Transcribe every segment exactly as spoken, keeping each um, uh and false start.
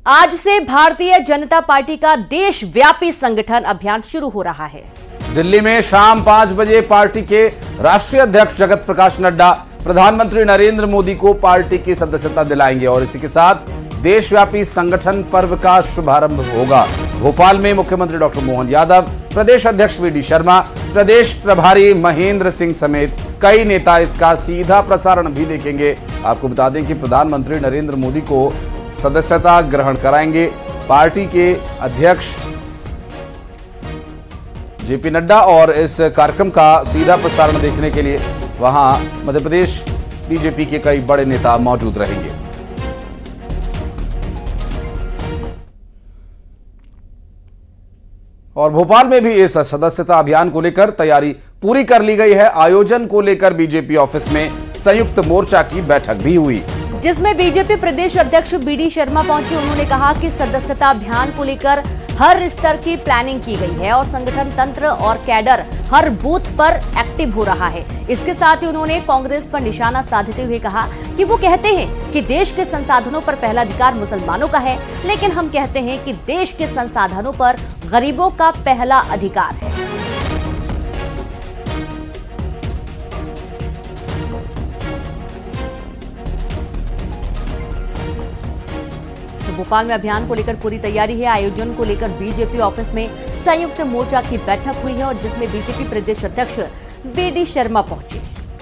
आज से भारतीय जनता पार्टी का देशव्यापी संगठन अभियान शुरू हो रहा है। दिल्ली में शाम पांच बजे पार्टी के राष्ट्रीय अध्यक्ष जगत प्रकाश नड्डा प्रधानमंत्री नरेंद्र मोदी को पार्टी की सदस्यता दिलाएंगे और इसी के साथ देशव्यापी संगठन पर्व का शुभारंभ होगा। भोपाल में मुख्यमंत्री डॉक्टर मोहन यादव, प्रदेश अध्यक्ष वी डी शर्मा, प्रदेश प्रभारी महेंद्र सिंह समेत कई नेता इसका सीधा प्रसारण भी देखेंगे। आपको बता दें कि प्रधानमंत्री नरेंद्र मोदी को सदस्यता ग्रहण कराएंगे पार्टी के अध्यक्ष जेपी नड्डा और इस कार्यक्रम का सीधा प्रसारण देखने के लिए वहां मध्य प्रदेश बीजेपी के कई बड़े नेता मौजूद रहेंगे। और भोपाल में भी इस सदस्यता अभियान को लेकर तैयारी पूरी कर ली गई है। आयोजन को लेकर बीजेपी ऑफिस में संयुक्त मोर्चा की बैठक भी हुई, जिसमें बीजेपी प्रदेश अध्यक्ष बी डी शर्मा पहुंचे। उन्होंने कहा कि सदस्यता अभियान को लेकर हर स्तर की प्लानिंग की गई है और संगठन तंत्र और कैडर हर बूथ पर एक्टिव हो रहा है। इसके साथ ही उन्होंने कांग्रेस पर निशाना साधते हुए कहा कि वो कहते हैं कि देश के संसाधनों पर पहला अधिकार मुसलमानों का है, लेकिन हम कहते हैं कि देश के संसाधनों पर गरीबों का पहला अधिकार है। भोपाल में अभियान को लेकर पूरी तैयारी है। आयोजन को लेकर बीजेपी ऑफिस में संयुक्त मोर्चा की बैठक हुई है और जिसमें बीजेपी प्रदेश अध्यक्ष बी डी शर्मा पहुंचे।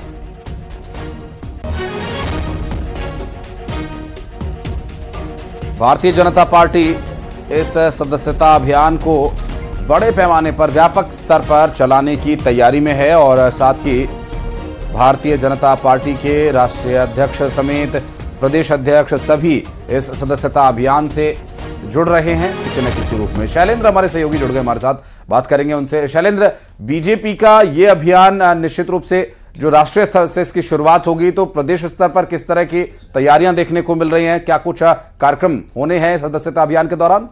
भारतीय जनता पार्टी इस सदस्यता अभियान को बड़े पैमाने पर व्यापक स्तर पर चलाने की तैयारी में है और साथ ही भारतीय जनता पार्टी के राष्ट्रीय अध्यक्ष समेत प्रदेश अध्यक्ष सभी इस सदस्यता अभियान से जुड़ रहे हैं किसी न किसी रूप में। शैलेंद्र हमारे सहयोगी जुड़ गए हमारे साथ, बात करेंगे उनसे। शैलेंद्र, बीजेपी का ये अभियान निश्चित रूप से जो राष्ट्रीय स्तर से इसकी शुरुआत होगी, तो प्रदेश स्तर पर किस तरह की तैयारियां देखने को मिल रही हैं? क्या कुछ कार्यक्रम होने हैं सदस्यता अभियान के दौरान?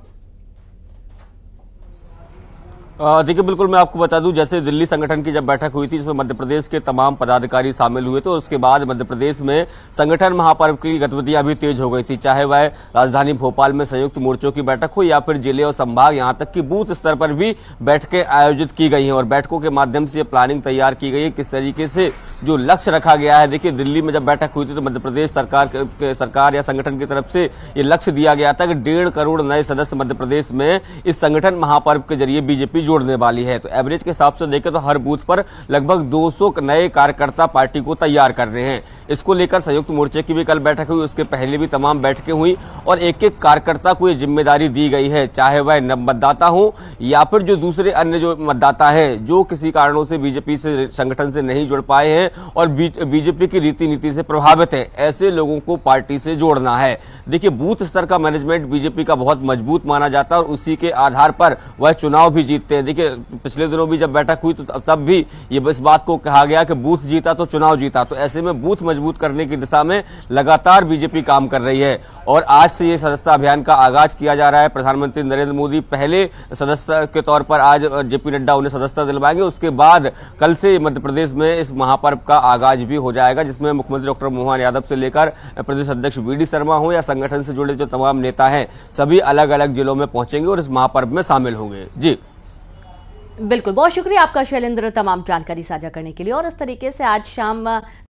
देखिए, बिल्कुल मैं आपको बता दूं, जैसे दिल्ली संगठन की जब बैठक हुई थी जिसमें मध्य प्रदेश के तमाम पदाधिकारी शामिल हुए, तो उसके बाद मध्य प्रदेश में संगठन महापर्व की गतिविधियां भी तेज हो गई थी। चाहे वह राजधानी भोपाल में संयुक्त मोर्चों की बैठक हो या फिर जिले और संभाग, यहां तक कि बूथ स्तर पर भी बैठकें आयोजित की गई हैं और बैठकों के माध्यम से प्लानिंग तैयार की गई है किस तरीके से जो लक्ष्य रखा गया है। देखिए, दिल्ली में जब बैठक हुई थी तो मध्य प्रदेश सरकार के सरकार या संगठन की तरफ से ये लक्ष्य दिया गया था कि डेढ़ करोड़ नए सदस्य मध्य प्रदेश में इस संगठन महापर्व के जरिए बीजेपी जोड़ने वाली है। तो एवरेज के हिसाब से देखें तो हर बूथ पर लगभग दो सौ नए कार्यकर्ता पार्टी को तैयार कर रहे हैं। इसको लेकर संयुक्त मोर्चे की भी कल बैठक हुई, उसके पहले भी तमाम बैठकें हुई और एक एक कार्यकर्ता को ये जिम्मेदारी दी गई है, चाहे वह नव मतदाता हो या फिर जो दूसरे अन्य जो मतदाता हैं जो किसी कारणों से बीजेपी से संगठन से नहीं जुड़ पाए हैं और बीजेपी की रीति नीति से प्रभावित है, ऐसे लोगों को पार्टी से जोड़ना है। देखिए, बूथ स्तर का मैनेजमेंट बीजेपी का बहुत मजबूत माना जाता है और उसी के आधार पर वह चुनाव भी जीतते हैं। देखिए, पिछले दिनों भी जब बैठक हुई तो तब भी ये इस बात को कहा गया कि बूथ जीता तो चुनाव जीता। तो ऐसे में बूथ मजबूत करने की दिशा में लगातार बीजेपी काम कर रही है और आज से ये सदस्यता अभियान का आगाज किया जा रहा है। प्रधानमंत्री नरेंद्र मोदी पहले सदस्य के तौर पर आज जेपी नड्डा उन्हें सदस्यता दिलवाएंगे। उसके बाद कल से मध्य प्रदेश में इस महापर्व का आगाज भी हो जाएगा, जिसमें मुख्यमंत्री डॉक्टर मोहन यादव से लेकर प्रदेश अध्यक्ष वी डी शर्मा हो या संगठन से जुड़े जो तमाम नेता हैं, सभी अलग अलग जिलों में पहुंचेंगे और इस महापर्व में शामिल होंगे। जी बिल्कुल, बहुत शुक्रिया आपका शैलेंद्र तमाम जानकारी साझा करने के लिए। और इस तरीके से आज शाम